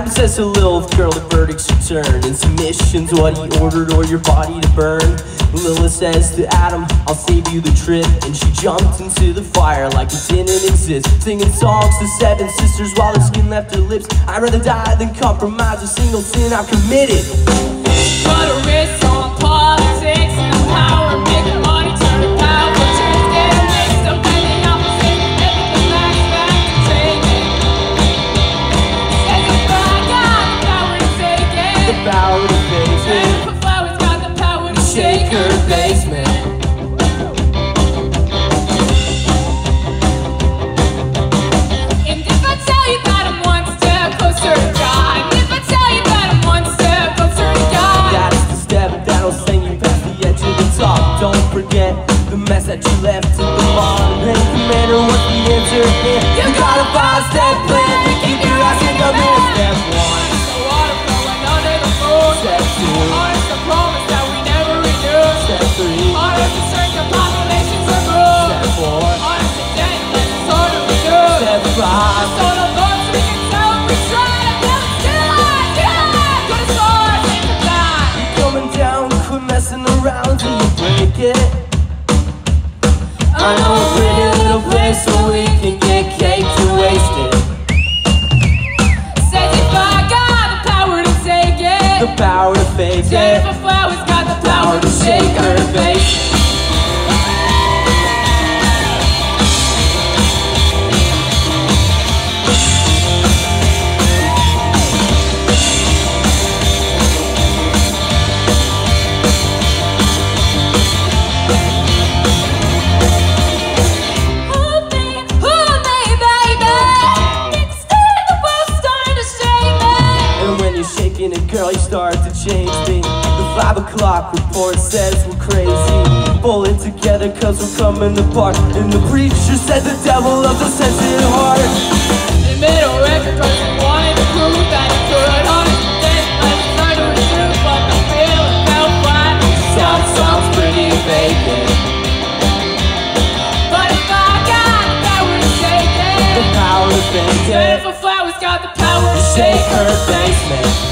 Adam says hello, girl, the verdict's your turn, and submission's what he ordered or your body to burn. Lilith says to Adam, I'll save you the trip, and she jumped into the fire like it didn't exist, singing songs to 7 sisters while her skin left her lips. I'd rather die than compromise a single sin I've committed. Put a wrist on politics and power, making money, turn power, turn get mixed up in the opposite, everything lacks back to take it. Says if I got the power to take it, The power to face it, Gennifer Flower's got the power to shake her basement. And if I tell you that I'm one step closer to God, and if I tell you that I'm one step closer to God, that's the step that'll send you past the edge of the top. Don't forget the mess that you left in the bottom. Hey commander, what's the answer? You got a 5-step plan to keep your ass in the middle. Step 1, the water flowing under the moon. Step 2, Honest the promise that we never renew. Step 3, Honest the strength of populations are grew. Step 4, Honest the debt that is hard to renew. Step 5, So the votes we can tell we try to build it still alive, good as hard, take the time. coming down, quit messing around till you break it. I know a pretty little place where we can get cake to waste it. Says if I got the power to take it, The power to face it, Gennifer Flower's got the power to shake her face. girl, you start to change me. The 5 o'clock report says we're crazy, pulling together cause we're coming apart. And the preacher said the devil loves a sensitive heart. They made a record cause they wanted to prove that he could. Honest to death, I was trying to resume, but the feeling fell flat. Sounds pretty vacant, but if I got the power to take it, the power to fake it, Gennifer Flower's got the power to shake her basement.